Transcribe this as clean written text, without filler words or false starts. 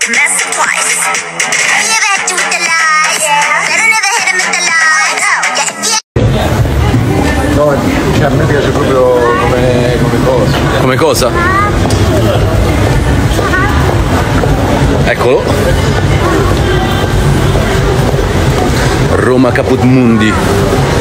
No, cioè a me piace proprio come cosa. Come cosa? Eccolo. Roma Caput Mundi.